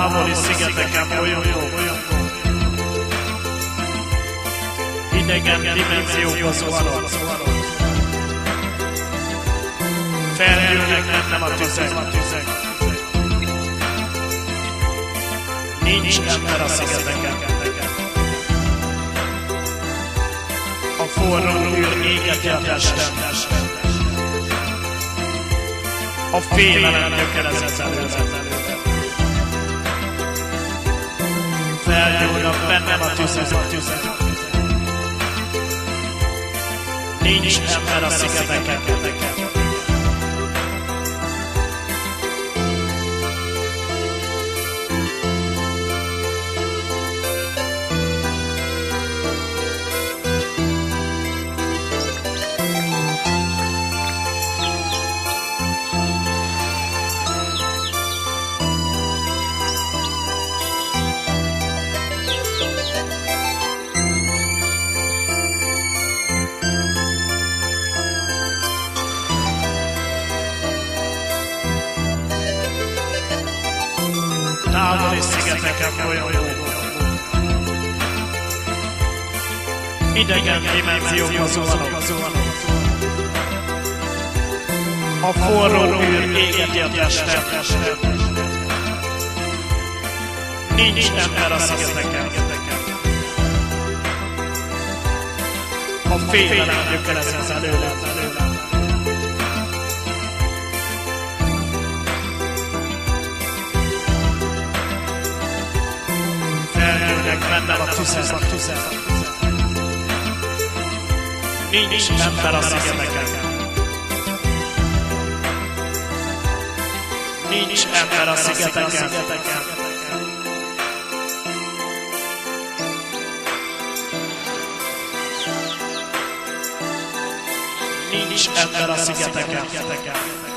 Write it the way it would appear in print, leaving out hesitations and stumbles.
távoli szigeteken bolyongó, idegen dimenziókba zuhanok. Felgyűlnek bennem a tüzek. Nincs ember a szigeteken. A forró űr égeti a testem. A félelem gyökerezett előzet. Felgyúlnak bennem a tüzek. Nincs ember a szigeteken. Távoli szigeteken bolyongó, idegen dimenziókba zuhanok. A forró űr égeti a testem. Nincs ember a szigeteken. A félelem gyökerezett előlem. Bennem a tüzek. Nincs ember a szigeteken. Nincs ember a szigeteken. Nincs ember a szigeteken.